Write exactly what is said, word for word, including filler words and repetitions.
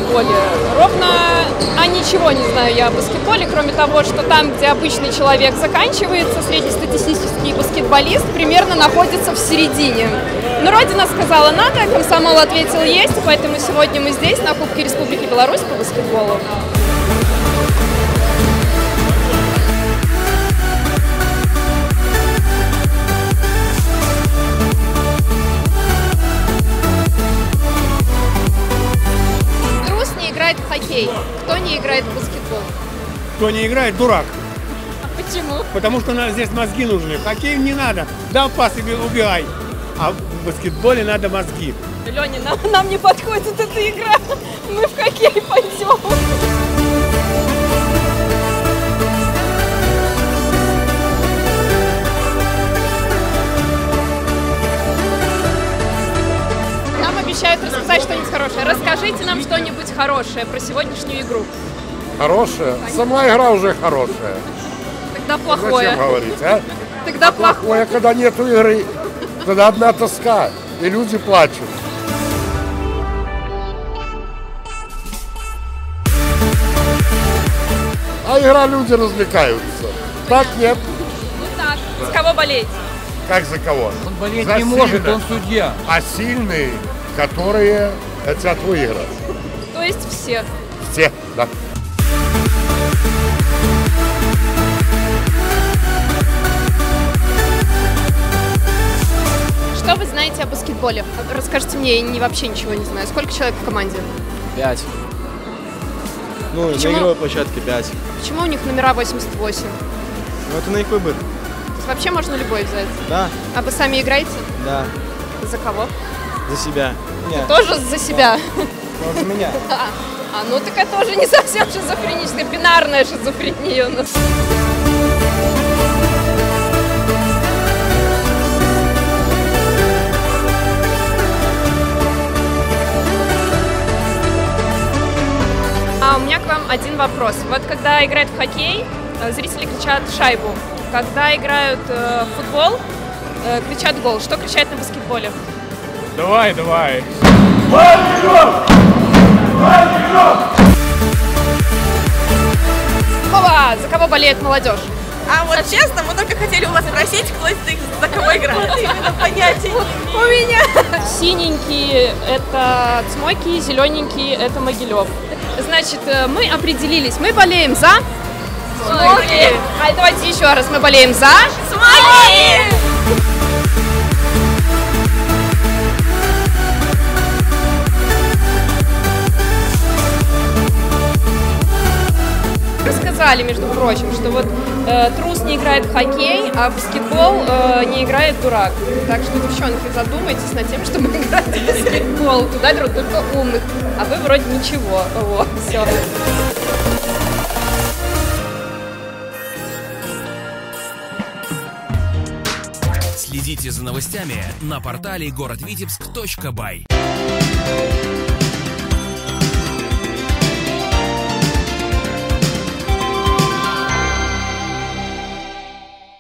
баскетболе? Ровно, а ничего не знаю я о баскетболе, кроме того, что там, где обычный человек заканчивается, среднестатистический баскетболист примерно находится в середине. Но Родина сказала надо, комсомол ответил есть, поэтому сегодня мы здесь, на Кубке Республики Беларусь по баскетболу. В хоккей. Кто не играет в баскетбол? Кто не играет, дурак. А почему? Потому что нам здесь мозги нужны. В хоккей не надо. Дал пас и убегай. А в баскетболе надо мозги. Леня, нам, нам не подходит эта игра. Мы в хоккей пойдем. Обещают рассказать что-нибудь хорошее. Расскажите нам что-нибудь хорошее про сегодняшнюю игру. Хорошее? Сама игра уже хорошая. Тогда плохое. Зачем говорить, а? Тогда а плохое, когда нету игры. Тогда одна тоска, и люди плачут. А игра, люди развлекаются. Так нет. Ну так. За кого болеть? Как за кого? Он болеть за не сильных, может, он судья. А сильные, которые хотят выиграть. То есть все? Все, да. Что вы знаете о баскетболе? Расскажите мне, я не, вообще ничего не знаю. Сколько человек в команде? Пять. Ну, Почему? на игровой площадке пять. Почему у них номера восемьдесят восемь? Ну, это на их выбор. Вообще можно любой взять? Да. А вы сами играете? Да. За кого? За себя. Нет. Тоже за себя? Ну, за меня. А, а, ну так это тоже не совсем шизофреническая, бинарная шизофрения у нас. А у меня к вам один вопрос. Вот когда играют в хоккей, зрители кричат «шайбу». Когда играют э, в футбол, э, кричат «гол». Что кричат на баскетболе? Давай, давай. Опа! За кого болеет молодежь? А вот честно, мы только хотели у вас спросить, кто за кого играет. Именно понятия. У меня. Синенькие – это Цмоки, зелененькие – это Могилев. Значит, мы определились. Мы болеем за... Цмоки. А давайте еще раз. Мы болеем за... Цмоки! Рассказали, между прочим, что вот э, трус не играет в хоккей, а в баскетбол э, не играет дурак. Так что, девчонки, задумайтесь над тем, чтобы играть в баскетбол. Туда берут только умных, а вы вроде ничего. Вот, все. Следите за новостями на портале город витебск точка бай.